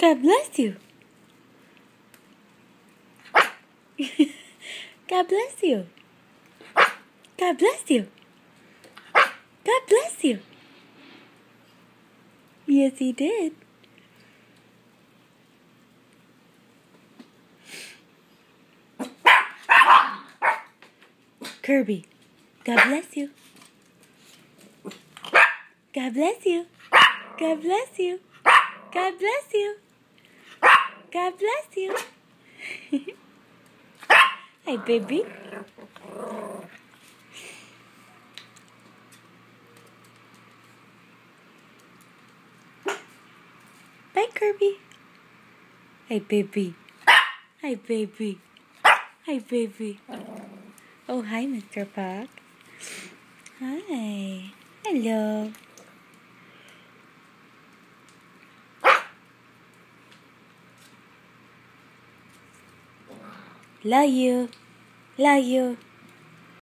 God bless you. God bless you. God bless you. God bless you. Yes, he did. Kirby, God bless you. God bless you. God bless you. God bless you. God bless you. Hi, baby. Bye, Kirby. Hi, baby. Hi, baby. Hi, baby. Oh, hi, Mr. Puck. Hi. Hello. Love you. Love you.